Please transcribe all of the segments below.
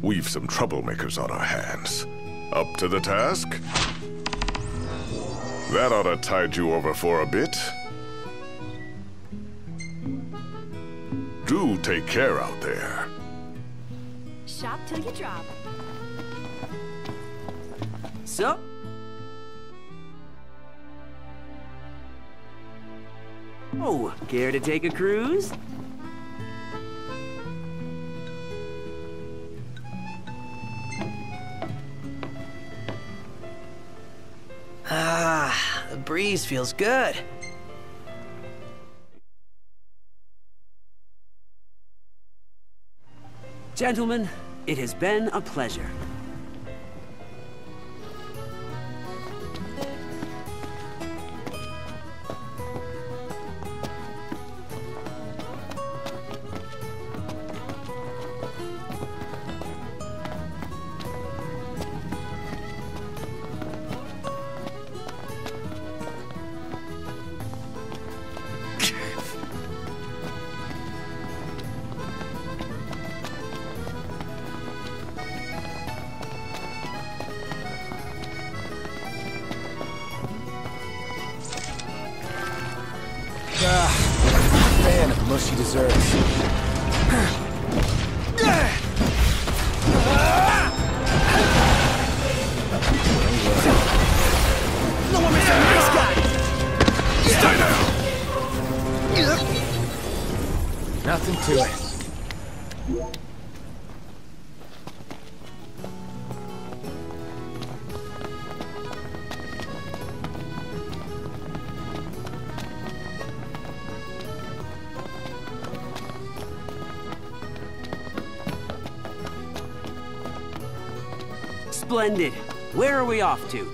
We've some troublemakers on our hands. Up to the task? That ought to tide you over for a bit. Do take care out there. Shop till you drop. So? Oh, care to take a cruise? Ah, the breeze feels good. Gentlemen, it has been a pleasure. Fan of mushy desserts. No one is a nice guy! Stay down! Nothing to it. Splendid. Where are we off to?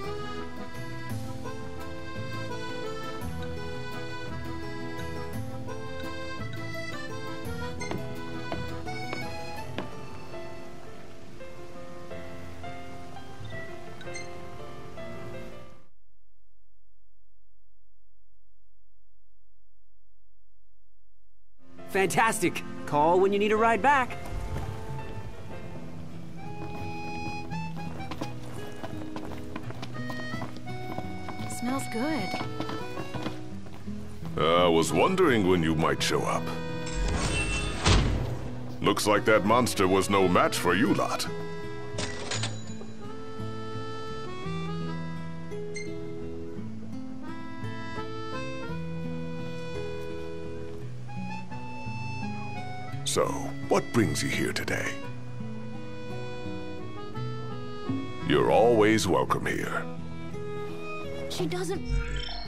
Fantastic. Call when you need a ride back. Smells good. I was wondering when you might show up. Looks like that monster was no match for you lot. So, what brings you here today? You're always welcome here. She doesn't...